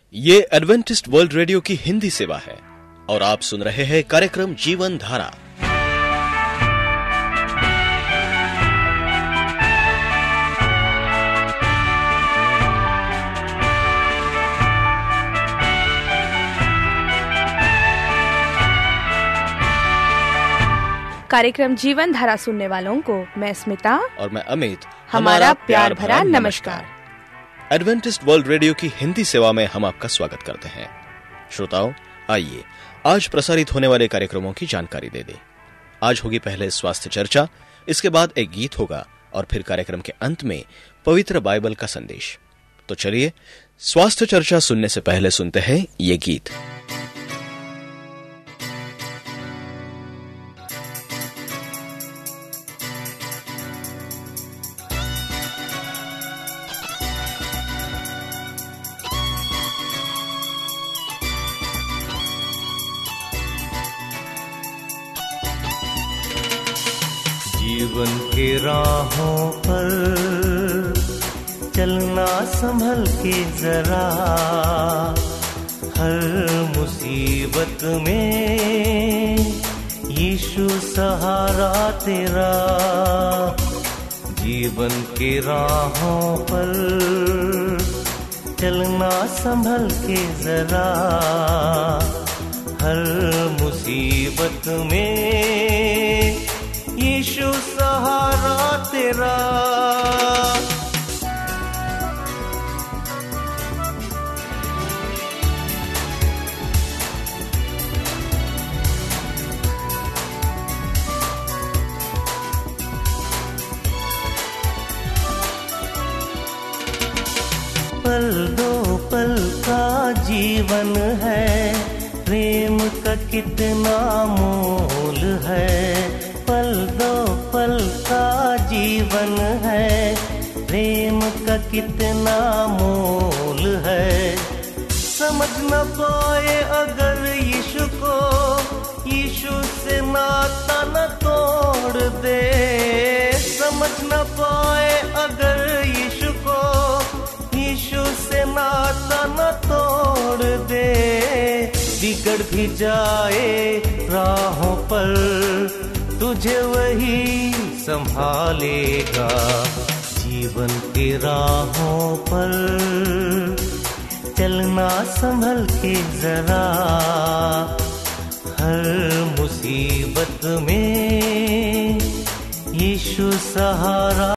ये Adventist World radio की हिंदी सेवा है और आप सुन रहे हैं कार्यक्रम जीवन धारा। कार्यक्रम जीवन धारा सुनने वालों को मैं स्मिता और मैं अमित हमारा प्यार भरा नमस्कार। एडवेंटिस्ट वर्ल्ड रेडियो की हिंदी सेवा में हम आपका स्वागत करते हैं। श्रोताओं, आइए आज प्रसारित होने वाले कार्यक्रमों की जानकारी दे दें। आज होगी पहले स्वास्थ्य चर्चा, इसके बाद एक गीत होगा और फिर कार्यक्रम के अंत में पवित्र बाइबल का संदेश। तो चलिए स्वास्थ्य चर्चा सुनने से पहले सुनते हैं ये गीत। जीवन के राहों पर चलना संभल के जरा, हर मुसीबत में यीशु सहारा तेरा। जीवन के राहों पर चलना संभल के जरा, हर मुसीबत में यीशु सहारा तेरा। पल दो पल का जीवन है, प्रेम का कितना मोल है। पल दो पल का जीवन है, प्रेम का कितना मोल है। समझ न पाए अगर यीशु को, यीशु से नाता न तोड़ दे। समझ न पाए अगर यीशु को, यीशु से नाता न तोड़ दे। बिगड़ भी जाए राहों पर, तुझे वही संभालेगा। जीवन के राहों पर चलना संभल के जरा, हर मुसीबत में यीशु सहारा।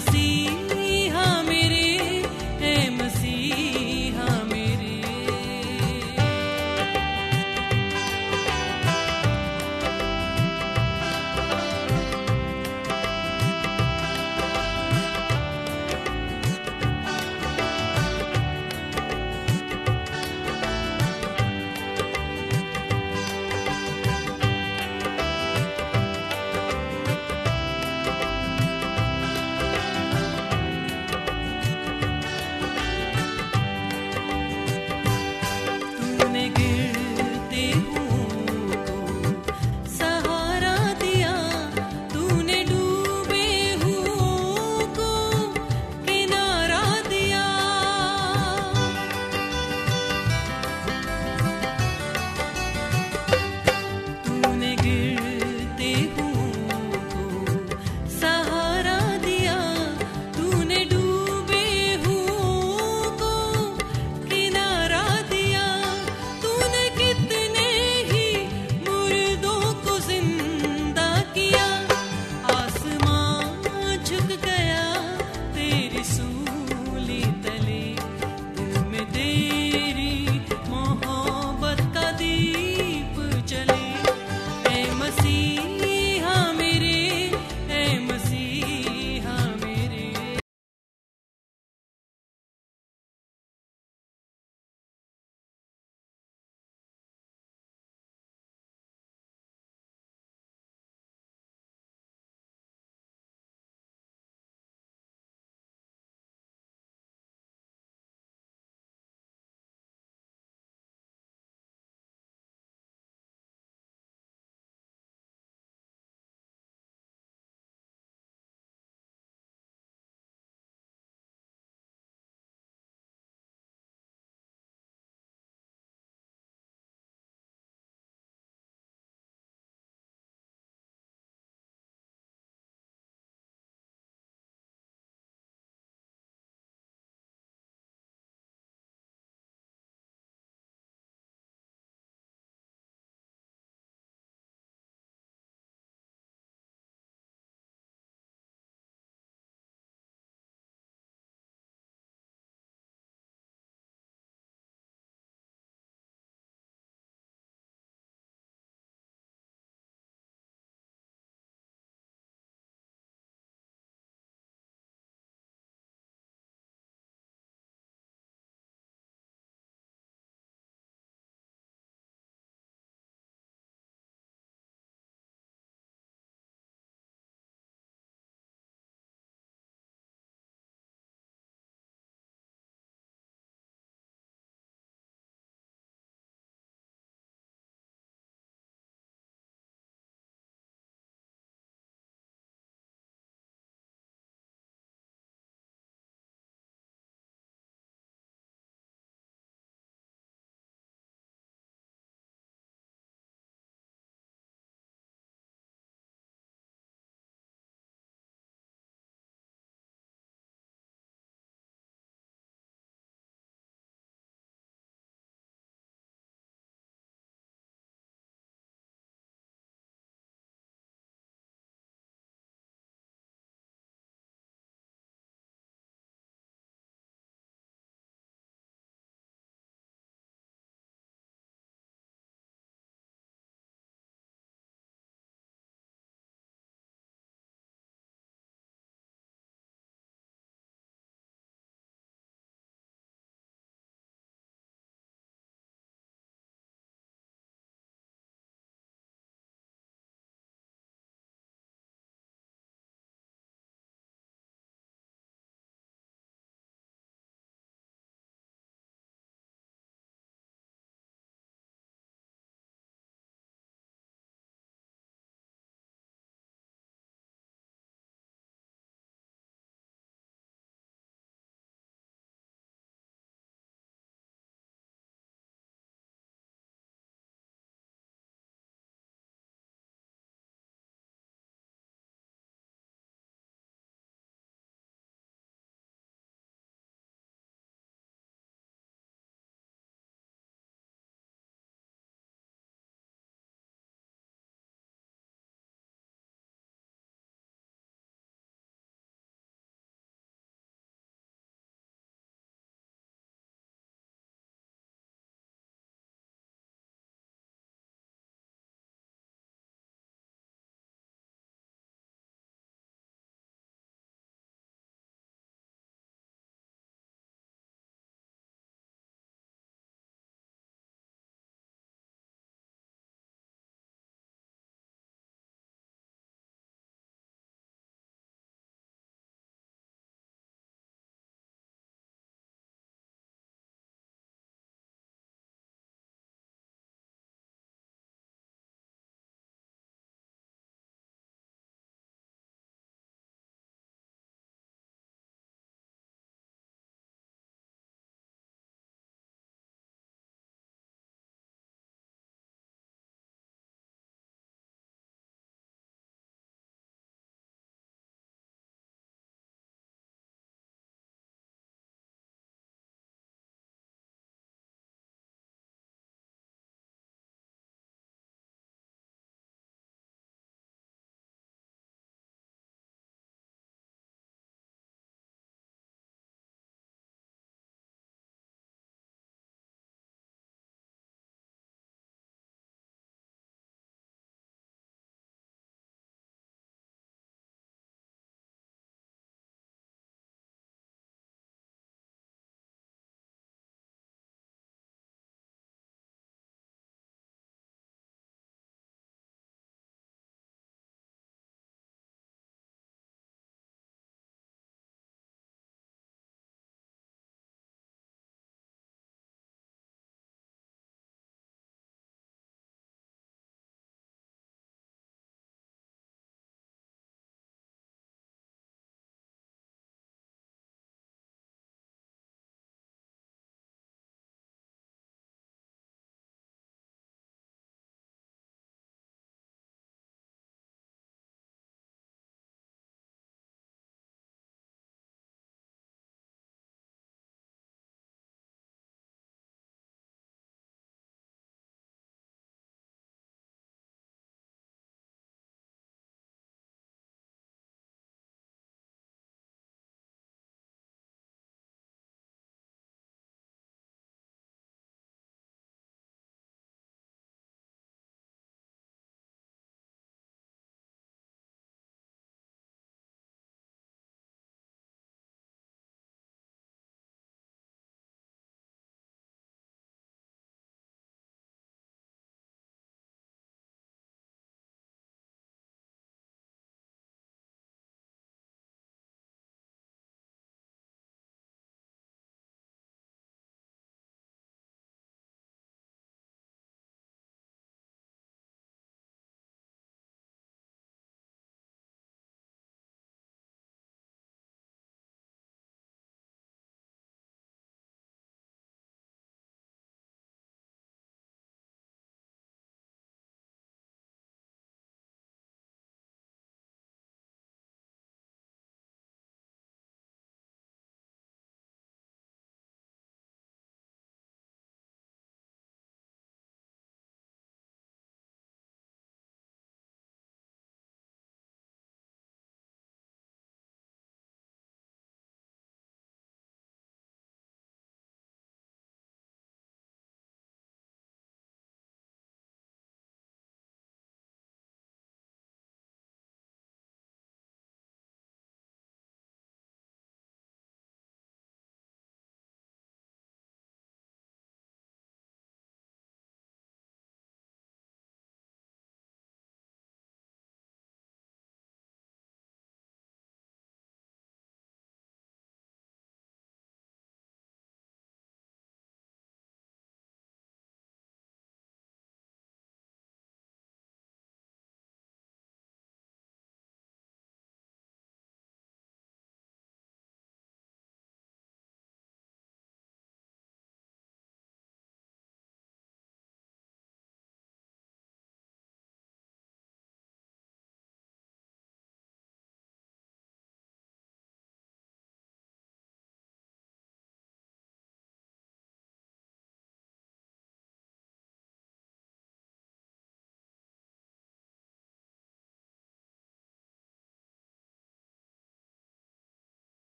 मसीहा मेरे, ए मसीहा मेरे।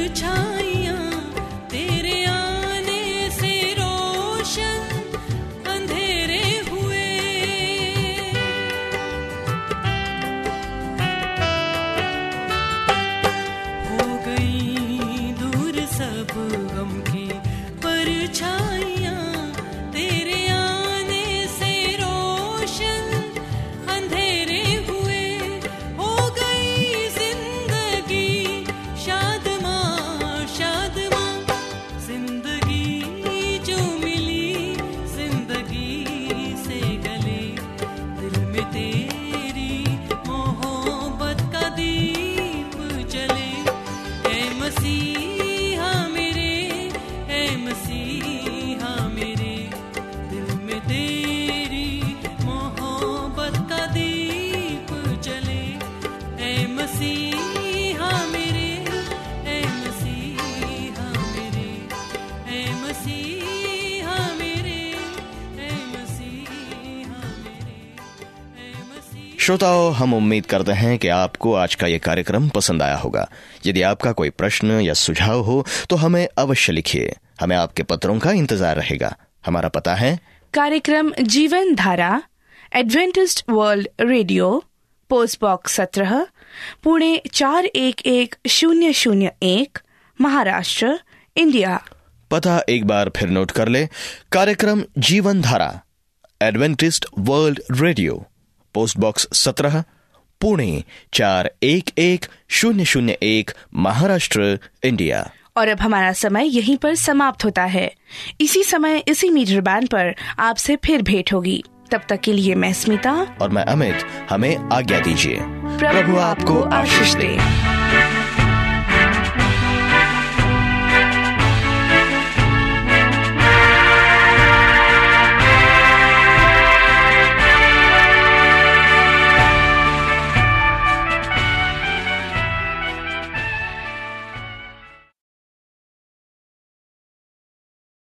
परछाइयाँ तेरे आने से रोशन अंधेरे हुए। हो गई दूर सब गम की परछाइयाँ तेरे आने से रोशन अंधेरे हुए। हो गई जिंदगी शादमां शादमां, जिंदगी जो मिली जिंदगी से गले, दिल में तेरी मोहब्बत का दीप जले। ऐ मसीहा मेरे, ऐ मसीहा मेरे, दिल में तेरी मोहब्बत का दीप जले। ऐ मसीहा मेरे, ऐ मसीहा मेरे, ऐ मसीहा मेरे, ऐ मसीहा मेरे, ऐ मसीहा। श्रोताओं, हम उम्मीद करते हैं कि आपको आज का ये कार्यक्रम पसंद आया होगा। यदि आपका कोई प्रश्न या सुझाव हो तो हमें अवश्य लिखिए। हमें आपके पत्रों का इंतजार रहेगा। हमारा पता है कार्यक्रम Jeevan Dhara, Adventist World Radio, post box 17, Pune 411001, Maharashtra, India. पता एक बार फिर नोट कर ले। कार्यक्रम Jeevan Dhara, Adventist World Radio, post box 17, Pune 411001, Maharashtra, India. और अब हमारा समय यहीं पर समाप्त होता है। इसी समय इसी मीटर बैंड पर आपसे फिर भेंट होगी। तब तक के लिए मैं स्मिता और मैं अमित, हमें आज्ञा दीजिए। प्रभु आपको आशीष दे।